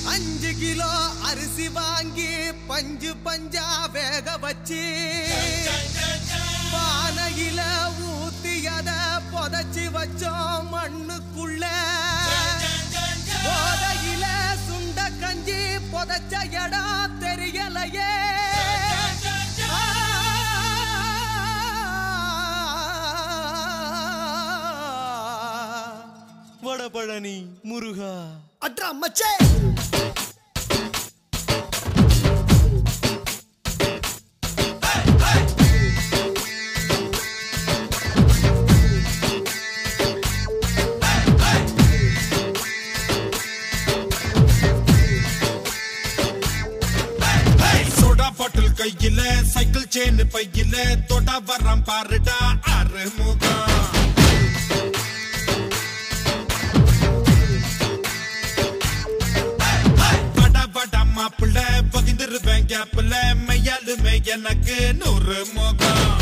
5 kilo அரிசி வாங்கி பஞ்சு பஞ்சா வேக வச்சு பானையில ஊத்தியத புதைச்சி வச்சோம் மண்ணுக்குள்ள போதையில சுண்ட கஞ்சி புதைச்ச இடம் தெரியலையே வடபழனி முருகா அட்ரா மச்சே கையில சைக்கிள் செயின் பையில தொட வரம் பாருடா அறுமுகம் பட பட மாப்பிள்ள பகிர்ந்துருவேன் கேப்ல மையாலுமே எனக்கு 100 முகம்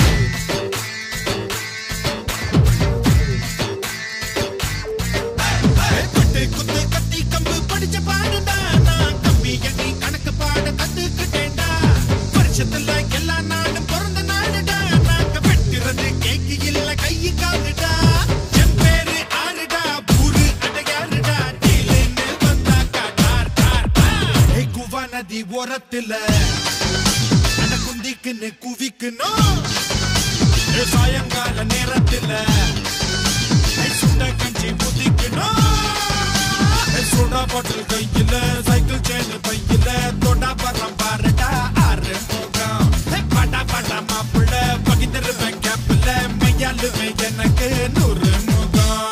குத்து குத்து கத்தி கம்பு படிச்ச பாடுடா நான் கம்பி எண்ணி கணக்கு பாட கத்துக்கிட்டேன்டா எல்லா நாடும் பிறந்த நாடுடா நாங்க வெட்டுறது கேக்கு இல்ல கையு காலுடா என் பேரு ஆறுடா பூரு அடையாறுடா டீலுன்னு வந்தாக்கா டார் டார் குவா நதி ஓரத்துல அட குந்திக்குன்னு குவிக்கணும் சாயங்கால நேரத்துல சுண்ட கஞ்சி புதிக்கணும் சோடா பாட்டில் கையில சைக்கிள் செயின் பையில தொட்டா பரம் பாருடா ஆறு முகம் படா படா மாப்பிள்ள பகிர்ந்துருவேன் கேப்ல மையாலுமே எனக்கு 100 முகம்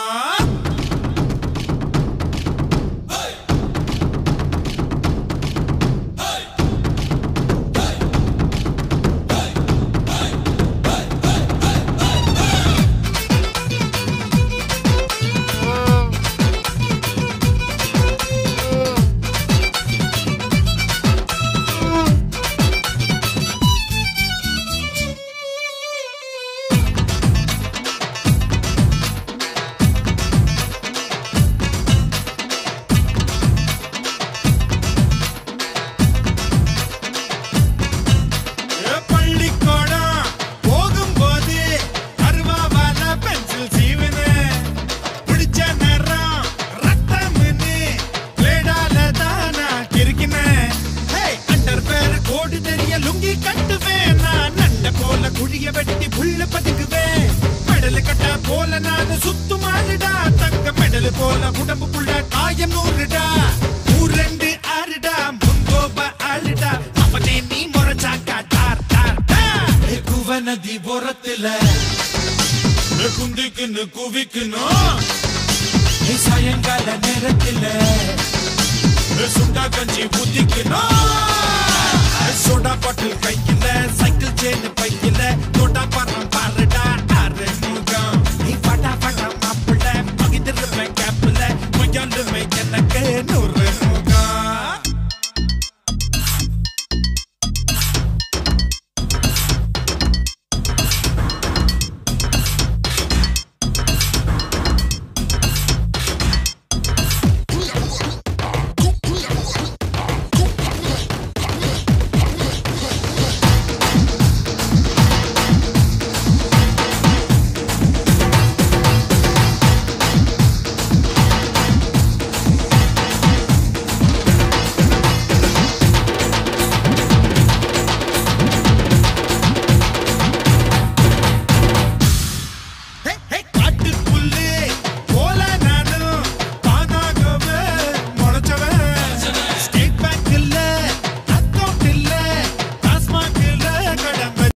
குழிய வெட்டி புள்ள பதுக்குவேன் மெடல் கட்ட போல நான் சுத்துமாடுடா தங்க மெடல் போல உடம்புக்குள்ள காயம் 100டா 2 6டா முங்கோப ஆளுடா அவனே நீ முறைச்சாக்கா டார் டார் டார் குவ நதி ஓரத்துல குந்திக்குன்னு குவிக்கணும் சாயங்கால நேரத்துல சுண்டா கஞ்சி ஊத்திக்கணும் சோடா பாட்டில் கையில சைக்கிள் செயின் பையில தொட்டா பரம்